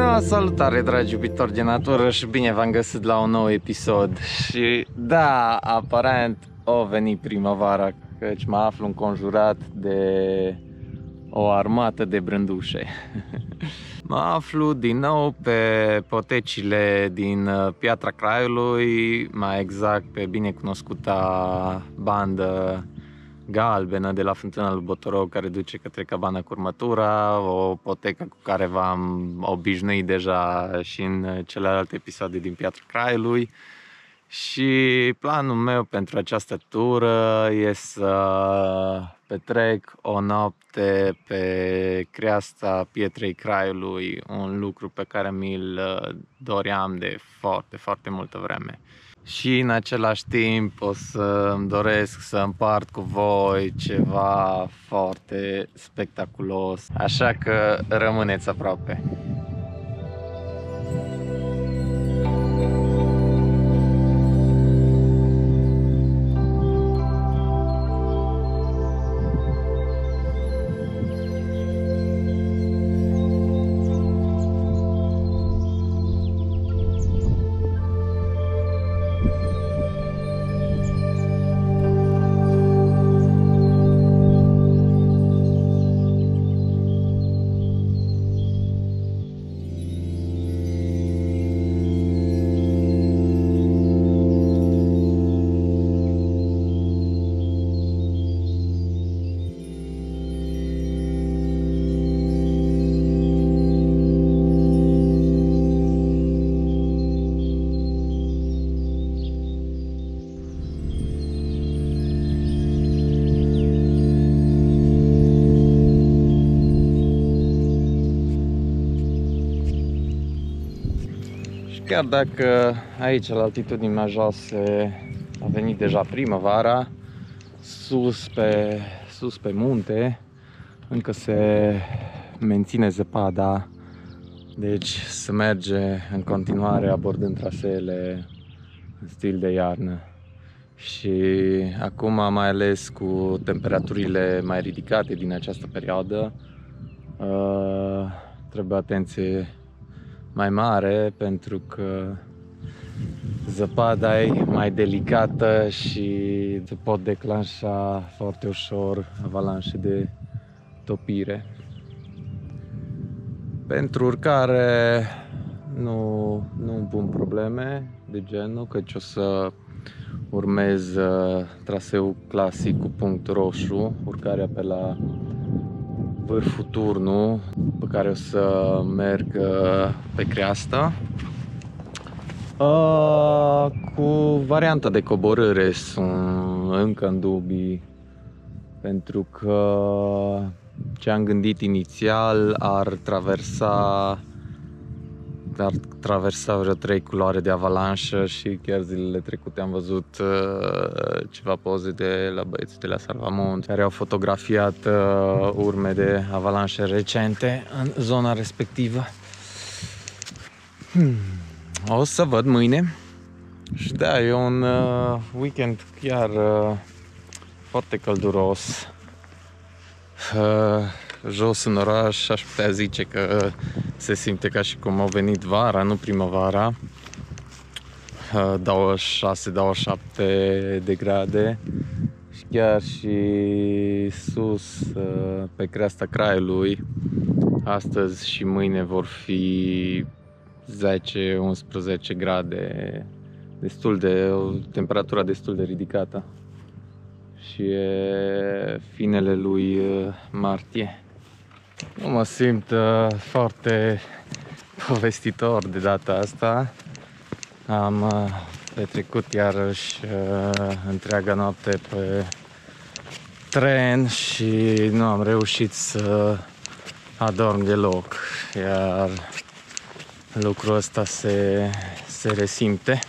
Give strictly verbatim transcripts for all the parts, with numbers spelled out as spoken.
No, salutare, dragi iubitori de natură, și bine v-am găsit la un nou episod. Și da, aparent o venit primăvara, căci mă aflu înconjurat de o armată de brândușe. Mă aflu din nou pe potecile din Piatra Craiului, mai exact pe binecunoscuta bandă galbenă de la Fântâna lui Botorog, care duce către Cabana Curmătura, o potecă cu care v-am obișnuit deja și în celelalte episoade din Piatra Craiului. Și planul meu pentru această tură e să petrec o noapte pe creasta Pietrei Craiului, un lucru pe care mi-l doream de foarte, foarte multă vreme. Și în același timp o să îmi doresc să împart cu voi ceva foarte spectaculos, așa că rămâneți aproape. Chiar dacă aici, la altitudini mai joase, a venit deja primăvara, sus pe, sus pe munte încă se menține zăpada, deci se merge în continuare abordând traseele în stil de iarnă. Și acum, mai ales cu temperaturile mai ridicate din această perioadă, trebuie atenție mai mare, pentru că zăpada e mai delicată și se pot declanșa foarte ușor avalanșe de topire. Pentru urcare nu, nu îmi pun probleme de genul, căci o să urmez traseul clasic cu punct roșu, urcarea pe la vârful Turnu, pe care o să merg pe creastă. Cu varianta de coborâre sunt încă în dubii, pentru că ce am gândit inițial ar traversa ar traversa vreo trei culoare de avalanșă și chiar zilele trecute am văzut uh, ceva poze de la băieții de la Salvamont care au fotografiat uh, urme de avalanșe recente în zona respectivă. Hmm. O să văd mâine. Și da, e un uh, weekend chiar uh, foarte călduros. Uh, jos în oraș aș putea zice că se simte ca și cum a venit vara, nu primăvara. douăzeci și șase douăzeci și șapte de grade și chiar și sus pe creasta Craiului astăzi și mâine vor fi zece unsprezece grade, destul de, o temperatură destul de ridicată. Și e finele lui martie. Nu mă simt uh, foarte povestitor de data asta. Am uh, petrecut iarăși uh, întreaga noapte pe tren și nu am reușit să adorm deloc. Iar lucrul ăsta se, se resimte.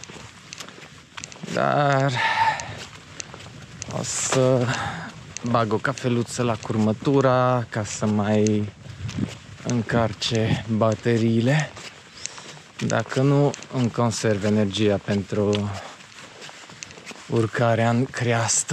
Dar o să bag o cafeluță la Curmătura ca să mai încarce bateriile. Dacă nu, îmi conserv energia pentru urcarea în creastă.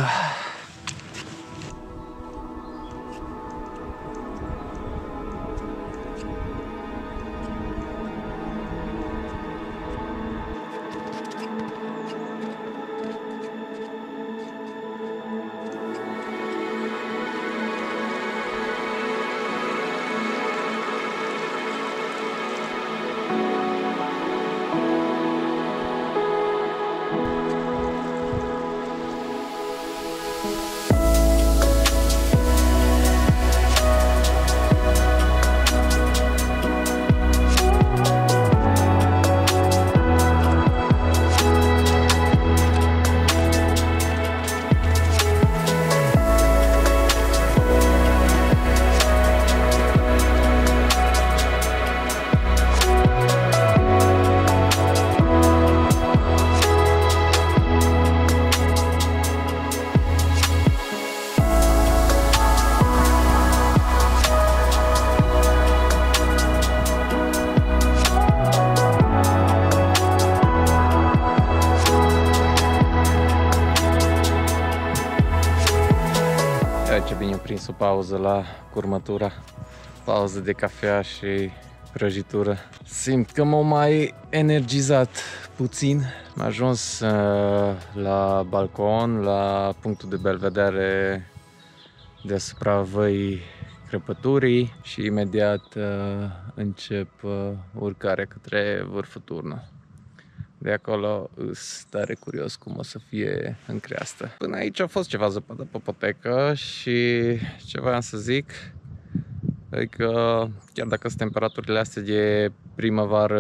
pauză la curmătura, pauză de cafea și prăjitură. Simt că m-am mai energizat puțin. Am ajuns uh, la balcon, la punctul de belvedere deasupra văii Crăpăturii și imediat uh, încep uh, urcarea către vârful Turnul. De acolo sunt tare curios cum o să fie în creastă. Până aici a fost ceva zăpadă pe potecă și ce voiam să zic e că chiar dacă sunt temperaturile astea de primăvară,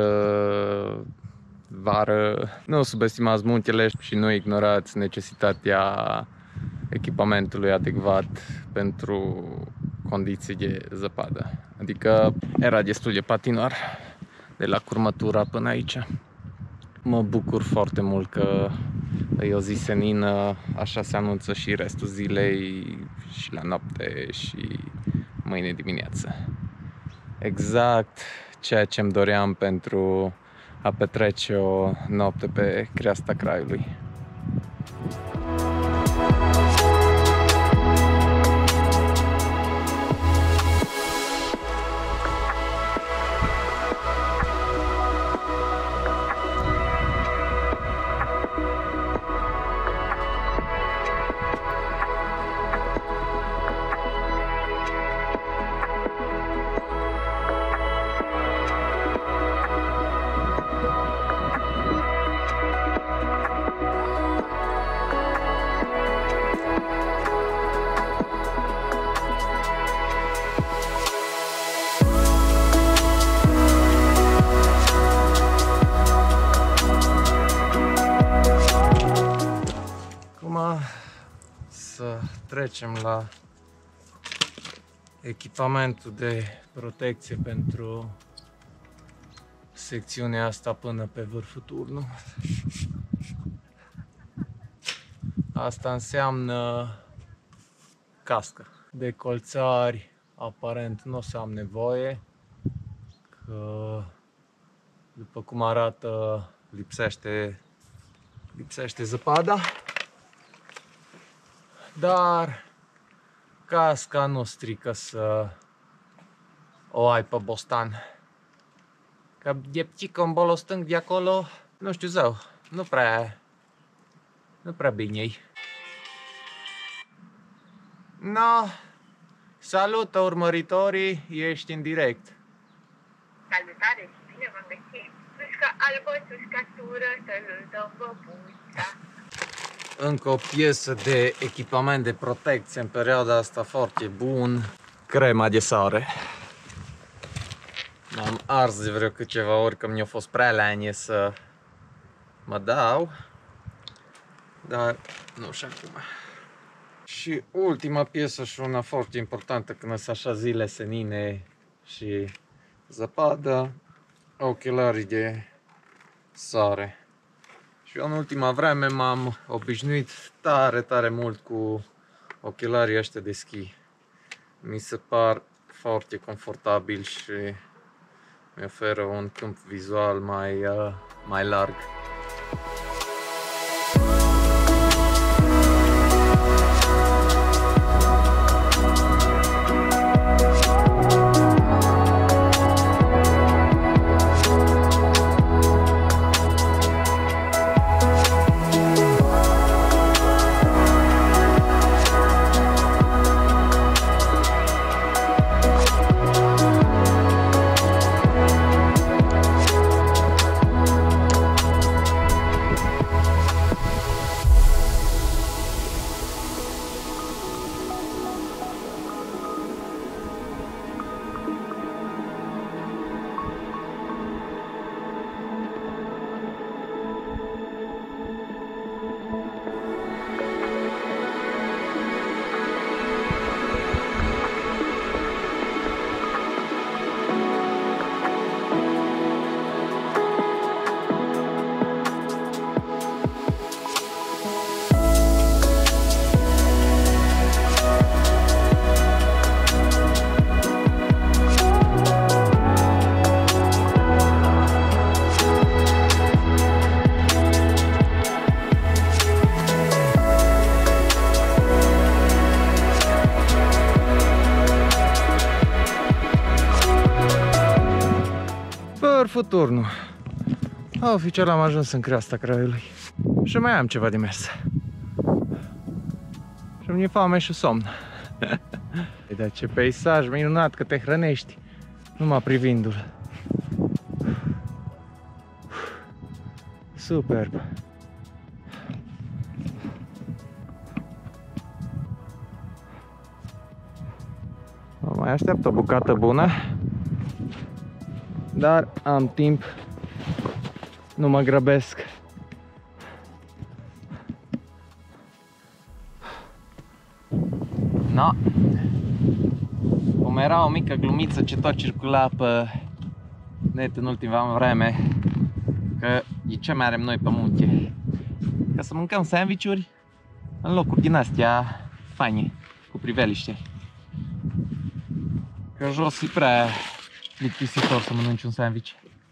vară, nu subestimați muntele și nu ignorați necesitatea echipamentului adecvat pentru condiții de zăpadă. Adică era destul de patinar de la curmătura până aici. Mă bucur foarte mult că e o zi senină, așa se anunță și restul zilei și la noapte și mâine dimineață. Exact ceea ce îmi doream pentru a petrece o noapte pe creasta Craiului. Să trecem la echipamentul de protecție pentru secțiunea asta până pe vârful Turnul. Asta înseamnă cască. De colțari aparent nu o să am nevoie, că după cum arată lipsește, lipsește zăpada. Dar casca nu strică să o ai pe bostan. Că de picică în bolul stâng de acolo, nu știu zău, nu prea, nu prea bine-i. No, salută urmăritorii, ești în direct. Salutare și bine v-am găsit. Țușca albă, țușca tură, să-l dăm băbuța. Încă o piesă de echipament de protecție în perioada asta foarte bun. Crema de sare. M-am ars de vreo câteva ori că mi-a fost prea leanie să mă dau. Dar nu și acum. Și ultima piesă și una foarte importantă când sunt așa zile senine și zăpadă. Ochelarii de sare. Și eu în ultima vreme m-am obișnuit tare, tare mult cu ochelarii ăștia de schi. Mi se par foarte confortabil și mi oferă un câmp vizual mai, uh, mai larg. făcut turnul. Oficial am ajuns în creasta Craiului. Și mai am ceva de mers. Și mi-e foame și somn. Dar ce peisaj minunat, că te hrănești numai privindu-l. Superb. Mă mai așteaptă o bucată bună, dar am timp, nu mă grăbesc. No. Cum era o mică glumiță ce tot circula pe net în ultima vreme, că e ce mai avem noi pe munte, ca să mâncăm sandvișuri în locuri din astea faine, cu priveliște. Că jos e prea plictisitor să mănânci un sandwich.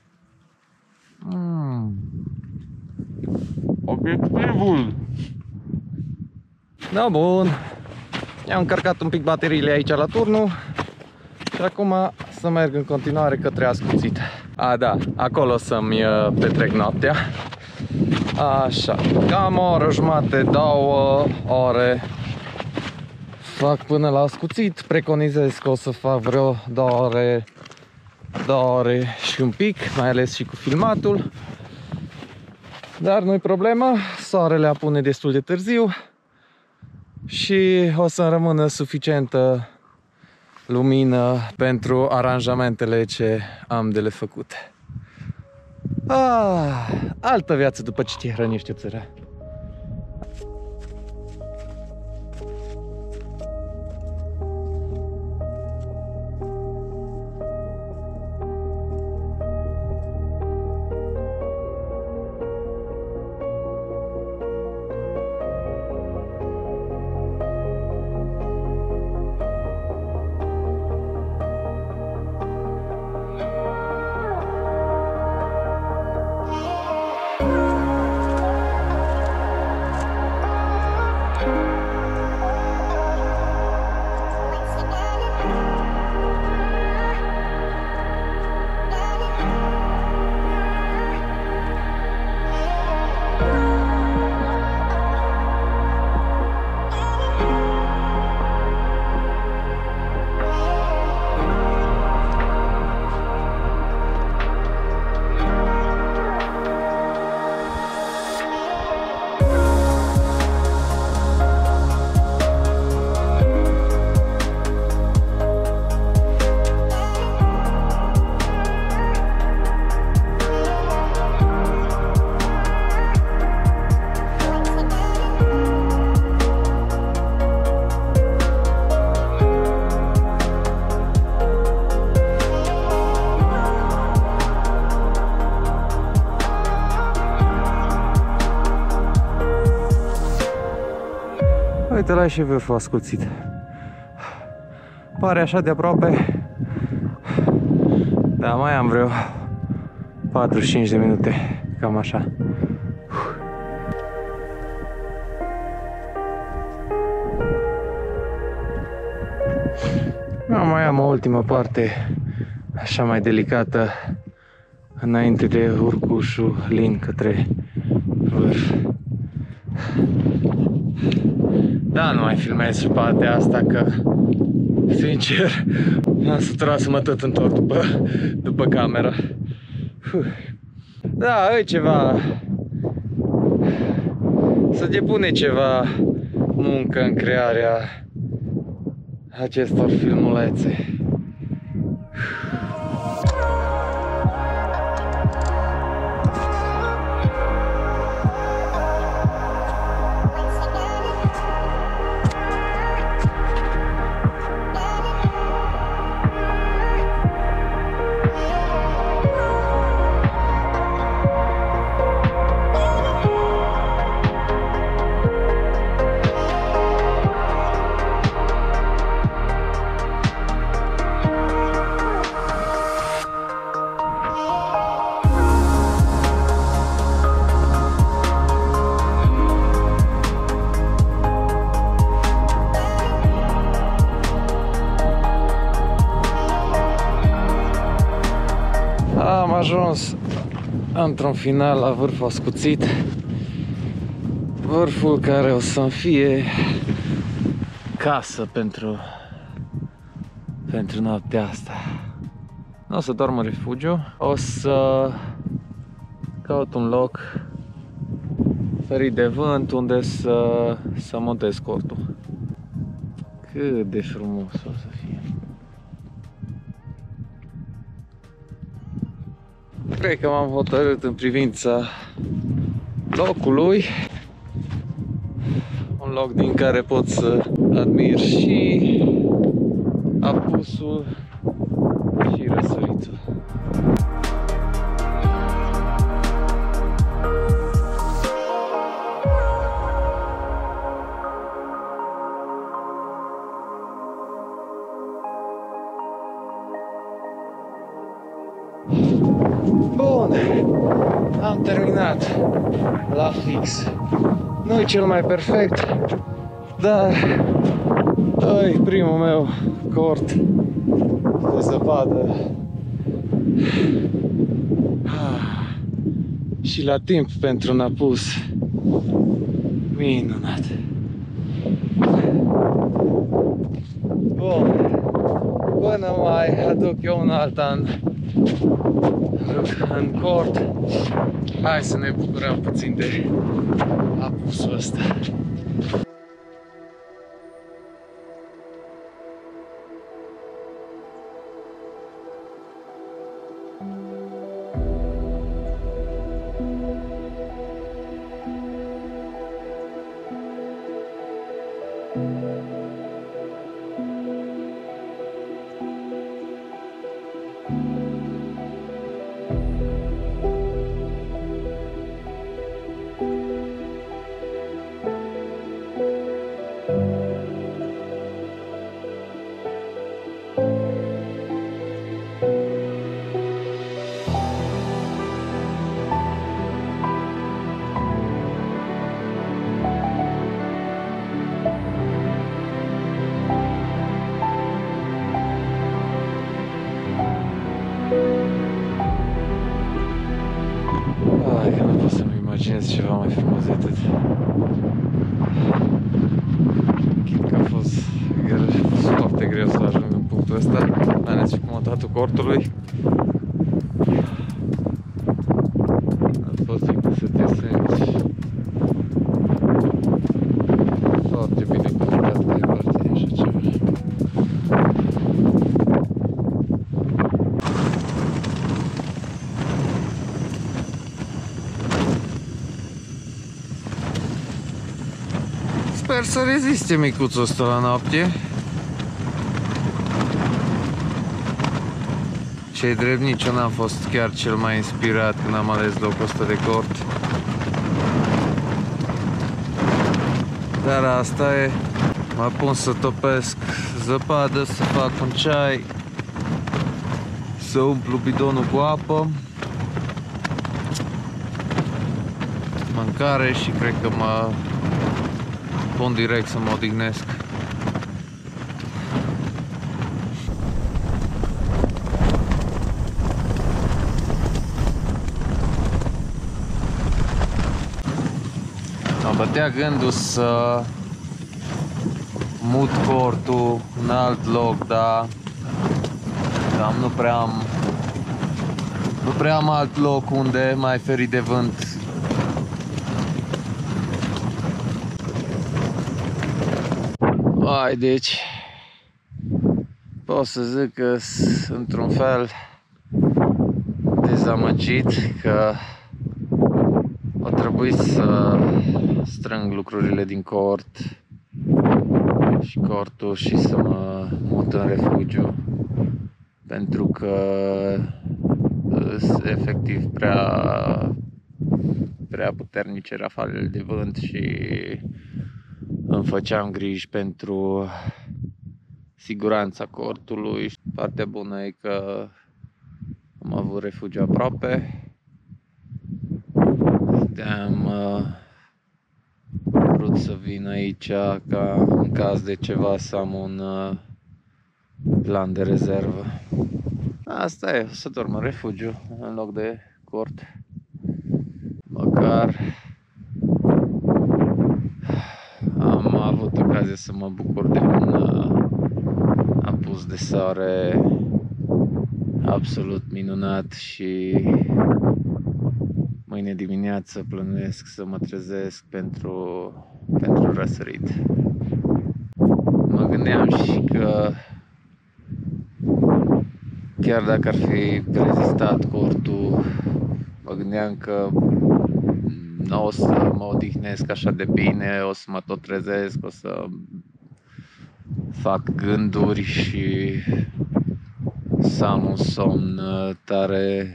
Mm. Obiectivul! Da, bun. I-am încărcat un pic bateriile aici la turnul și acum să merg în continuare către Ascuțit. A, da, acolo o să-mi petrec noaptea. Așa, cam o oră jumate, două ore fac până la Ascuțit. Preconizez că o să fac vreo două ore, două ore și un pic, mai ales și cu filmatul. Dar nu-i problema, soarele apune destul de târziu și o să-mi rămână suficientă lumină pentru aranjamentele ce am de le făcut. Ah, altă viață după ce te hrănești o țără. Uite, la și vârful Ascuțit. Pare așa de aproape, dar mai am vreo patruzeci și cinci de minute, cam așa. Mai am o ultimă parte așa mai delicată înainte de urcușul lin către vârf. Da, nu mai filmez și partea asta că, sincer, m-am săturat să mă tot întorc după, după camera. Da, e ceva, să depune ceva muncă în crearea acestor filmulețe. ajuns într-un final la vârful ascuțit. Vârful care o să-mi fie casă pentru, pentru noaptea asta. Nu o să dorm în refugiu, o să caut un loc ferit de vânt unde să, să montez cortul. Cât de frumos o să fie! Cred că m-am hotărât în privința locului. Un loc din care pot să admir și apusul și răsăritul. Bun, am terminat la fix. Nu e cel mai perfect, dar e primul meu cort de zăpadă. Și la timp pentru un apus minunat. Bun, până mai aduc eu un alt an în cort, hai să ne bucurăm puțin de apusul ăsta. Ai, că nu pot să-mi imaginez ceva mai frumos de atât. Chit că a fost, a fost foarte greu să ajung în punctul ăsta, mai ales și cu montatul cortului. A fost bine să te simți foarte bine conectat pe parte de așa ceva. Sper să reziste micuțul ăsta la noapte. Ce-i drept, nici eu n-am fost chiar cel mai inspirat când am ales locul ăsta de cort. Dar asta e. Mă pun să topesc zăpadă, să fac un ceai, să umplu bidonul cu apă, mâncare și cred că mă pun direct să mă odihnesc. Mă bătea gândul să mut cortul în alt loc, dar cam nu prea am nu prea am alt loc unde mai ferit de vânt. Ai, deci pot să zic că sunt într-un fel dezamăgit că a trebuit să strâng lucrurile din cort și cortul și să mă mut în refugiu, pentru că sunt efectiv prea prea puternice rafalele de vânt și îmi făceam griji pentru siguranța cortului. Partea bună e că am avut refugiu aproape. Am uh, vrut să vin aici ca în caz de ceva să am un uh, plan de rezervă. Asta e, o să dorm în refugiu în loc de cort. Măcar am avut ocazia să mă bucur de un uh, apus de soare absolut minunat și mâine dimineață plănuiesc să mă trezesc pentru, pentru răsărit. Mă gândeam și că chiar dacă ar fi rezistat cortul, mă gândeam că nu o să mă odihnesc așa de bine, o să mă tot trezesc, o să fac gânduri și să am un somn tare,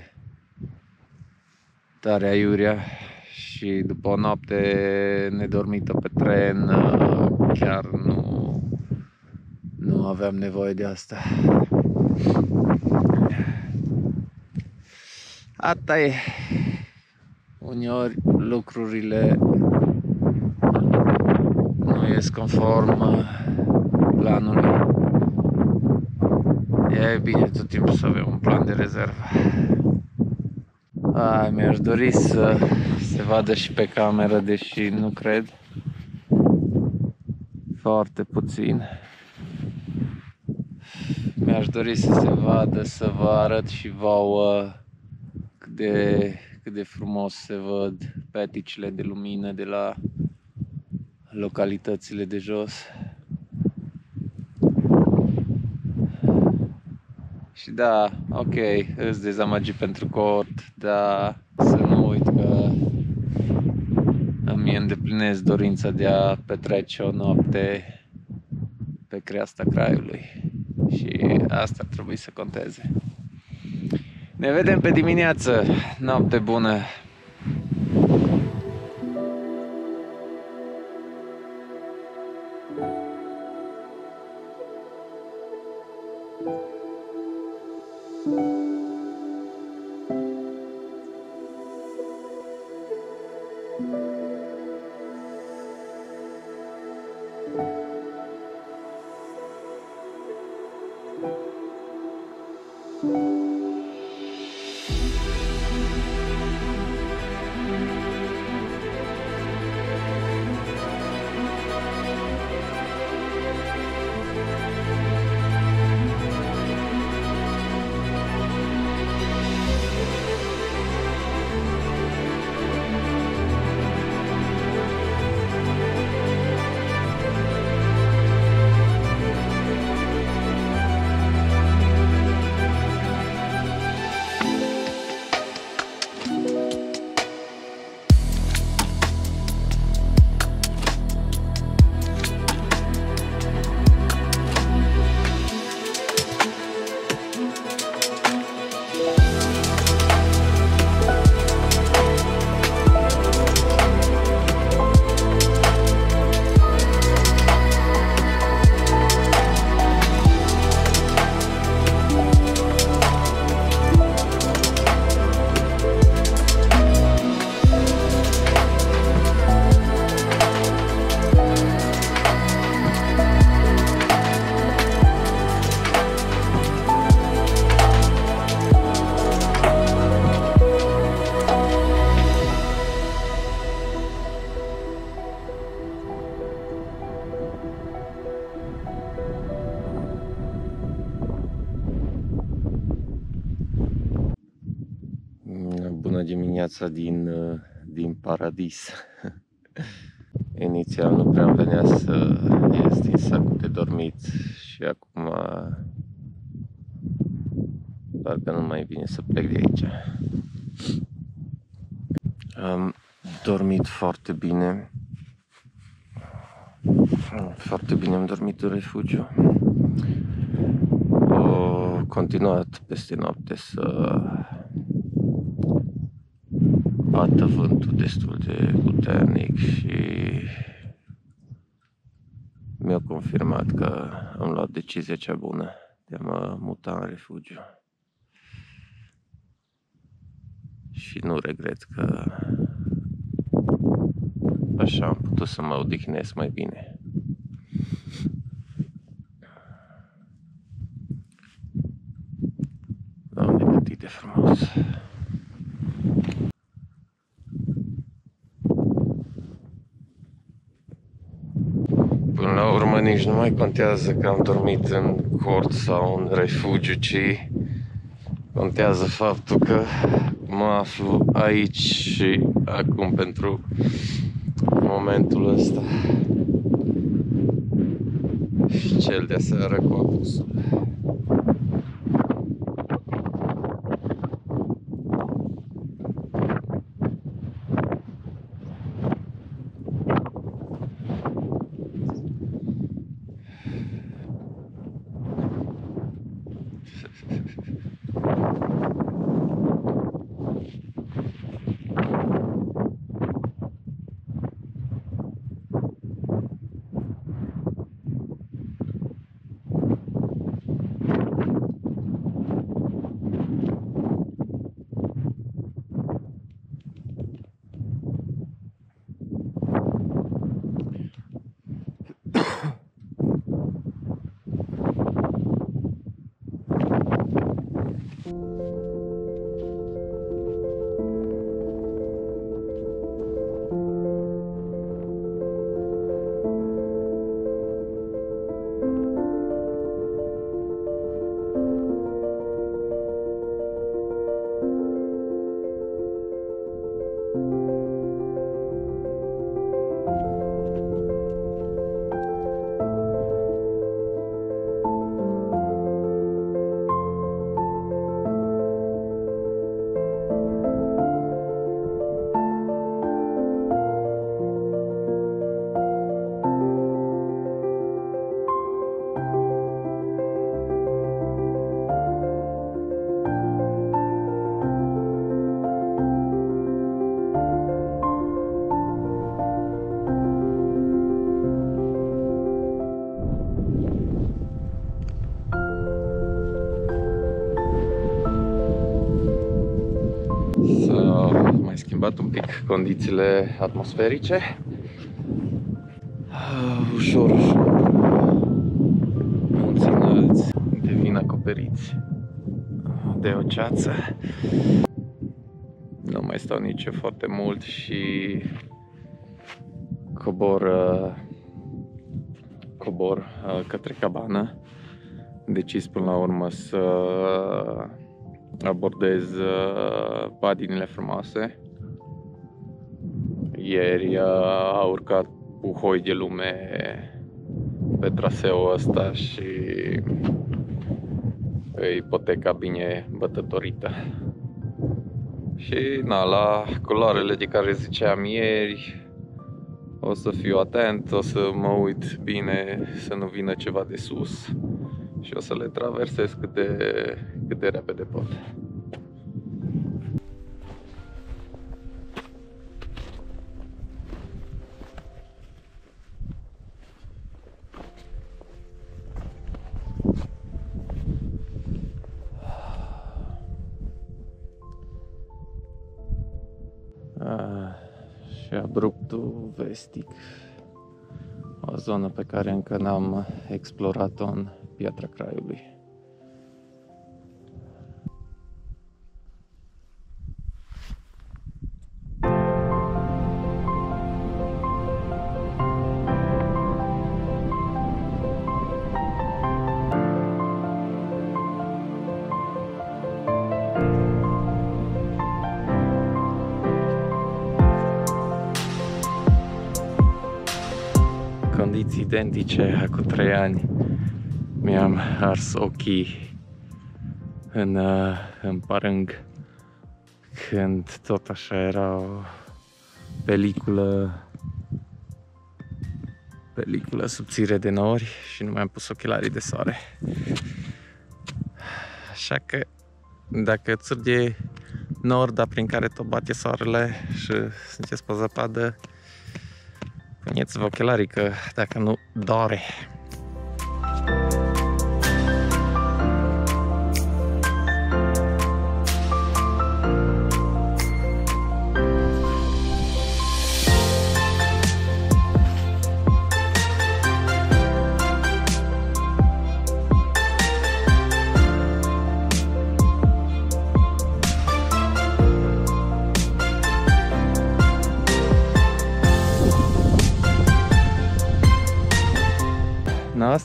tare aiurea. Și după o noapte nedormită pe tren, chiar nu, nu aveam nevoie de asta. Asta e. Uneori lucrurile nu ies conform planului. E bine tot timpul să avem un plan de rezervă. Ai, mi-aș dori să se vadă și pe cameră, deși nu cred. Foarte puțin. Mi-aș dori să se vadă, să vă arăt și vouă cât de, cât de frumos se văd peticile de lumină de la localitățile de jos. Și da, ok, îți dezamăgit pentru cort, dar să nu uit că îmi îndeplinesc dorința de a petrece o noapte pe creasta Craiului și asta ar trebui să conteze. Ne vedem pe dimineață, noapte bună! Bună dimineața din, din paradis. Inițial nu prea venea să ies din sacul de dormit și acum parcă nu mai vine să plec de aici. Am dormit foarte bine. Foarte bine am dormit în refugiu. Am continuat peste noapte să bată vântul destul de puternic și mi-a confirmat că am luat decizia cea bună de a mă muta în refugiu. Și nu regret că așa am putut să mă odihnesc mai bine. frumos. Până la urmă nici nu mai contează că am dormit în cort sau în refugiu, ci contează faptul că mă aflu aici și acum pentru momentul ăsta și cel de seară cu apusul. S-au mai schimbat un pic condițiile atmosferice. Ușor, ușor munții înălți devin acoperiți de o ceață. Nu mai stau nici eu foarte mult și cobor, cobor către cabană. Decis până la urmă să abordez padinile frumoase. Ieri a urcat puhoi de lume pe traseul ăsta și e ipoteca bine bătătorită. Și na, la culoarele de care ziceam ieri, o să fiu atent, o să mă uit bine să nu vină ceva de sus și o să le traversez cât de, cât de repede pot. Ah, și abruptul vestic, o zonă pe care încă n-am explorat-o în Piatra Craiului. Condiții identice, acum trei ani mi-am ars ochii în, în Parâng, când tot așa era o peliculă, peliculă subțire de nori și nu mi-am pus ochelarii de soare. Așa că dacă țârge nor, dar prin care tot bate soarele și sunteți pe zăpadă, puneți-vă ochelarii, că dacă nu, doare.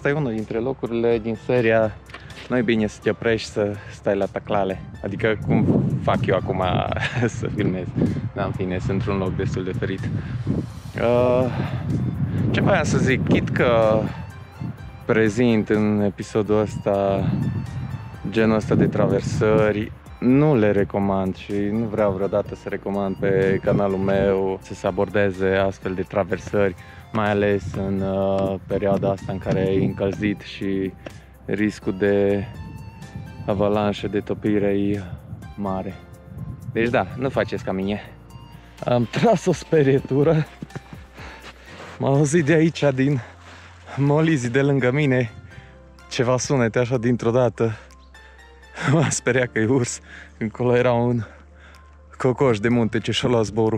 asta e unul dintre locurile din seria nu e bine să te oprești să stai la taclale. Adică cum fac eu acum să filmez. Dar în fine, sunt într-un loc destul de ferit. Uh, ce voiam să zic, chit că prezint în episodul ăsta genul ăsta de traversări, nu le recomand și nu vreau vreodată să recomand pe canalul meu să se abordeze astfel de traversări, mai ales în uh, perioada asta în care e încălzit și riscul de avalanșă, de topire e mare. Deci da, nu faceți ca mine. Am tras o sperietură. M-am auzit de aici, din Molizii de lângă mine, ceva sunete așa dintr-o dată. M-am speriat că e urs. Încolo era un cocoș de munte ce și-a luat zborul.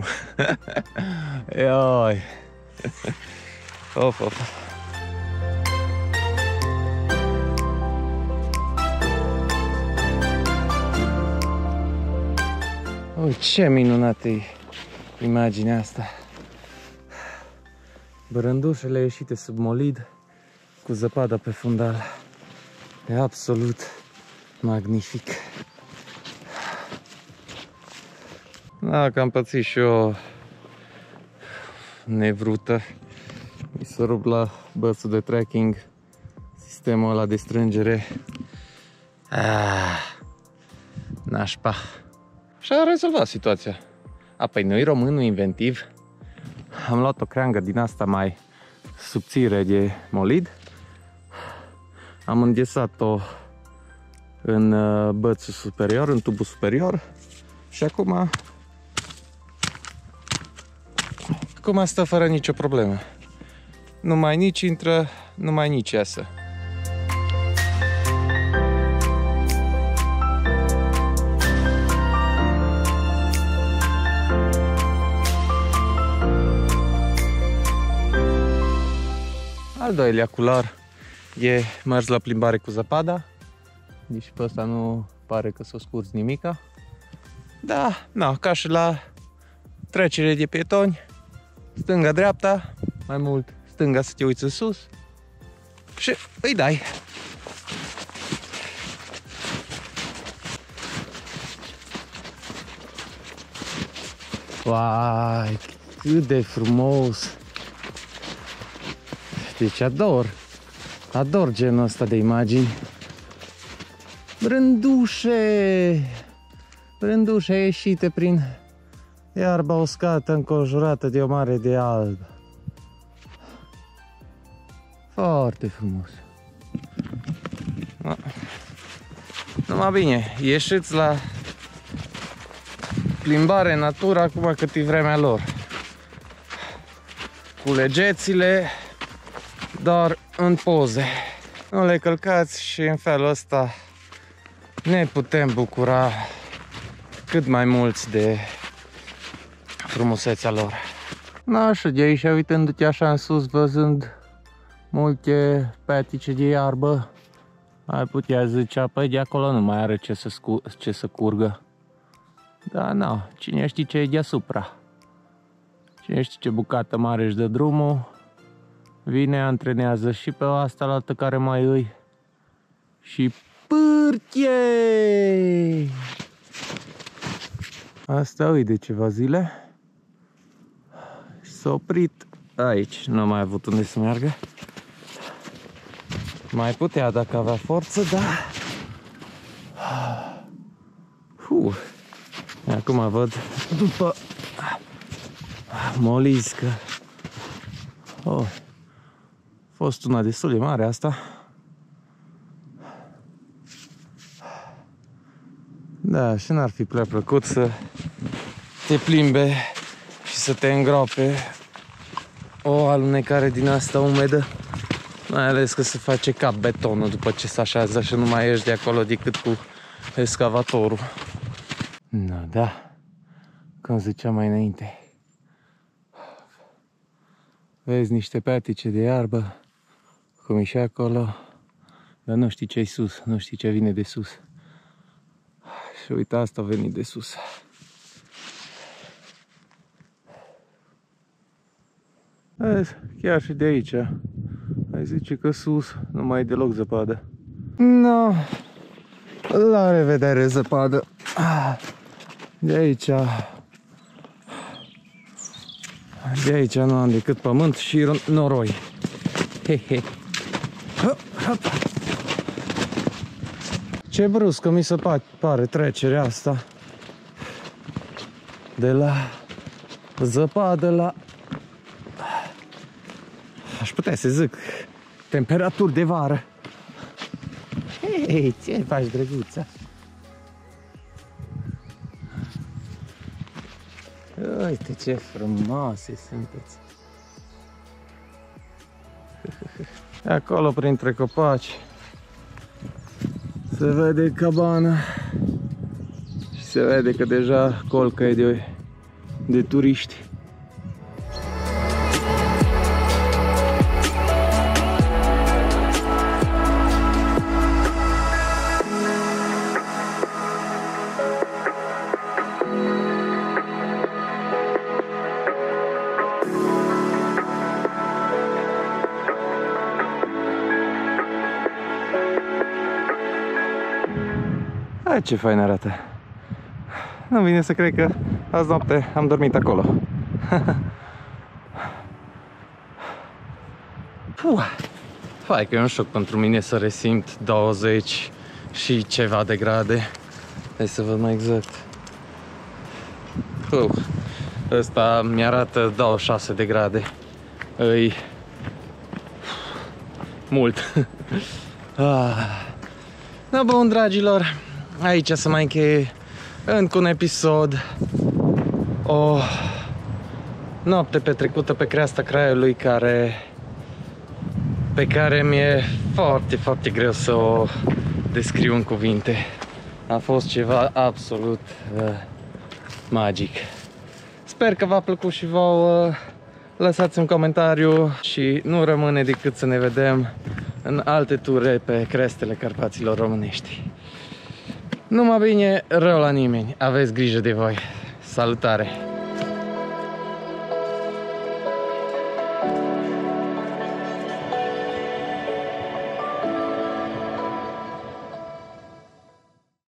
Ioi. Of, of. Oh, ce minunată e imaginea asta. Brândușele ieșite sub molid cu zăpada pe fundal. E absolut magnific. Da, că am pățit și eu nevrută. Mi s-a rupt la bățul de trekking sistemul ăla de strângere. Ah, nașpa. Și a rezolvat situația. A, păi noi românul inventiv am luat o creangă din asta mai subțire de molid. Am înghețat-o în bățul superior, în tubul superior. Și acum Acum stă fără nicio problemă. Nu mai nici intră, nu mai nici iasă. Al doilea culoar e mers la plimbare cu zăpada. Deci pe ăsta nu pare că s-o scurs nimica. Da, na, ca și la trecere de pietoni, stânga-dreapta, mai mult stânga să te uiți în sus și îi dai. Uai, cât de frumos! Deci ador, ador genul ăsta de imagini. Brândușe, brândușe ieșite prin iarba uscată înconjurată de o mare de alb. Foarte frumos. Numai bine, ieșiți la plimbare în natură acum cât e vremea lor. Culegeți-le doar în poze. Nu le călcați și în felul ăsta ne putem bucura cât mai mulți de frumusețea lor. Na, și de aici, uitându-te așa în sus, văzând multe petice de iarbă, ai putea zice, păi de acolo nu mai are ce să, scu ce să curgă. Da, na, cine știe ce e deasupra. Cine știe ce bucată mare își dă drumul, vine, antrenează și pe asta la altă care mai îi și pârtie! Asta îi de ceva zile. Și s-a oprit aici, nu a mai avut unde să meargă. Mai putea dacă avea forță, da. Uh. Acum văd după molizcă. Oh. A fost una destul de mare asta. Da, și n-ar fi prea plăcut să te plimbe și să te îngroape o alunecare din asta umedă. Mai ales că se face cap betonul după ce se așează și nu mai ieși de acolo decât cu excavatorul. No, da, cum ziceam mai înainte. Vezi niște petice de iarbă, cum e și acolo, dar nu știi ce-i sus, nu știi ce vine de sus. Și uite, asta a venit de sus. Vezi, chiar și de aici, Ai zice că sus nu mai e deloc zăpadă. No. La revedere, zăpadă. De aici... De aici nu am decât pământ și noroi. He, he. Hop, hop. Ce bruscă mi se pare trecerea asta. De la zăpadă la... Aș putea să zic temperaturi de vară. Hei, ce faci, drăguța? Uite ce frumoase sunteți. Acolo printre copaci se vede cabana și se vede că deja colca e de, de turiști. Hai, ce fain arată. Nu vine să cred că azi noapte am dormit acolo. Puh. Hai că e un șoc pentru mine să resimt douăzeci și ceva de grade. Hai să văd mai exact. Puh. Ăsta mi-arată douăzeci și șase de grade. Îi mult. Ah. Da, bun, dragilor, aici să mai încheie încă un episod. O noapte petrecută pe creasta Craiului care pe care mi-e foarte, foarte greu să o descriu în cuvinte. A fost ceva absolut uh, magic. Sper că v-a plăcut și vouă. Lăsați un comentariu și nu rămâne decât să ne vedem în alte ture pe crestele Carpaților românești. Numai bine, rău la nimeni. Aveți grijă de voi. Salutare!